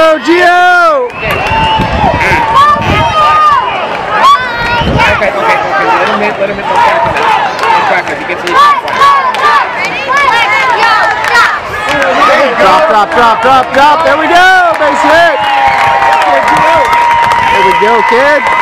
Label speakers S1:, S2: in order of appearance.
S1: Gio! Gio!
S2: Okay. Let him hit those crackers now. Crackers, he gets
S1: Drop. There we go. Base hit. There we go, kid.